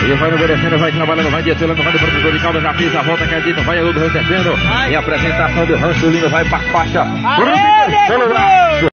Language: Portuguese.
Ele vai no Berecendo, vai trabalhando, vai descendo, vai no produtor de calda, já fez a volta, acredita, vai Aludo recebendo. Em apresentação do Rancho Lino, vai pra faixa. Pelo braço.